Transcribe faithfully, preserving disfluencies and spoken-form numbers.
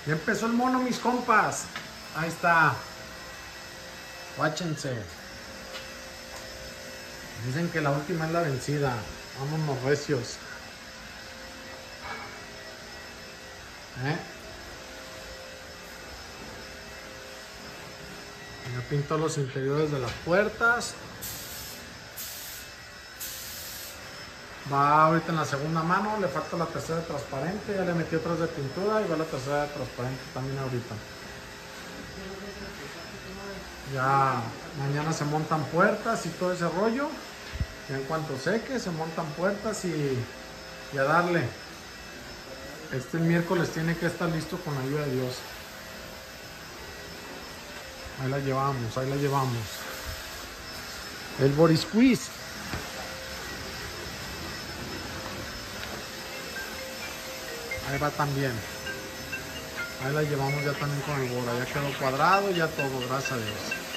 Ya empezó el mono, mis compas. Ahí está. Guáchense. Dicen que la última es la vencida. Vámonos recios. ¿Eh? Ya pintó los interiores de las puertas. Va ahorita en la segunda mano, le falta la tercera de transparente, ya le metí otras de pintura y va la tercera de transparente también ahorita. Ya mañana se montan puertas y todo ese rollo. Y en cuanto seque, se montan puertas y, y a darle. Este miércoles tiene que estar listo con la ayuda de Dios. Ahí la llevamos, ahí la llevamos. El Boris Quiz. Ahí va también. Ahí la llevamos ya también con el Bora. Ya quedó cuadrado, ya todo, gracias a Dios.